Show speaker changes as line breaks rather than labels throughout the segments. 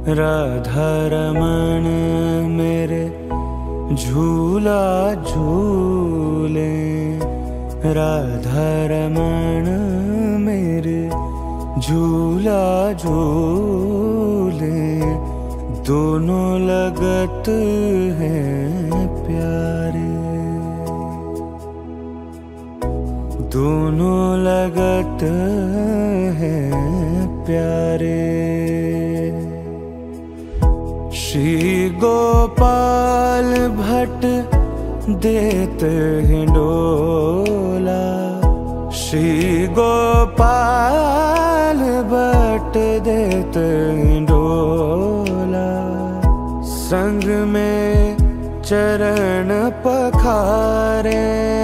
राधा रमण मेरे झूला झूले, राधा रमण मेरे झूला झूले। दोनों लगत हैं प्यारे, दोनों लगत हैं प्यारे। श्री गोपाल भट्ट देत हैं डोला, श्री गोपाल भट्ट देत हैं डोला। संग में चरण पखारे,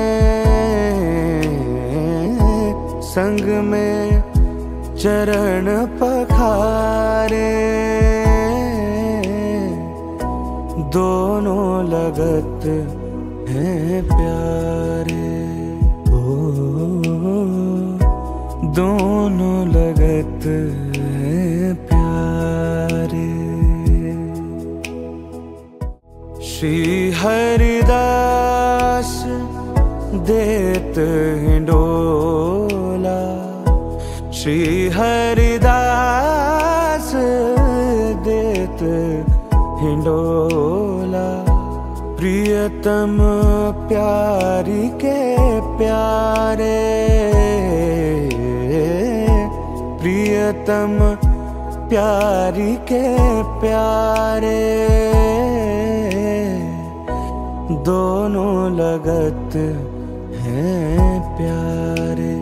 संग में चरण पखारे। दोनों लगत हैं प्यारे, ओ दोनों लगत हैं प्यारे। श्री हरिदास देत हैं डोला, श्री हरिदास देत हैं डोला। प्रियतम प्यारी के प्यारे, प्रियतम प्यारी के प्यारे। दोनों लगत हैं प्यारे।